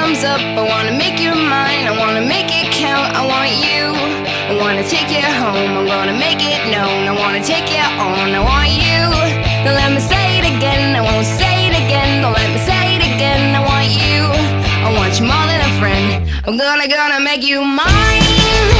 thumbs up. I wanna make you mine, I wanna make it count. I want you, I wanna take you home. I'm gonna make it known, I wanna take you on. I want you, don't let me say it again. I won't say it again, don't let me say it again. I want you, I want you more than a friend. I'm gonna make you mine.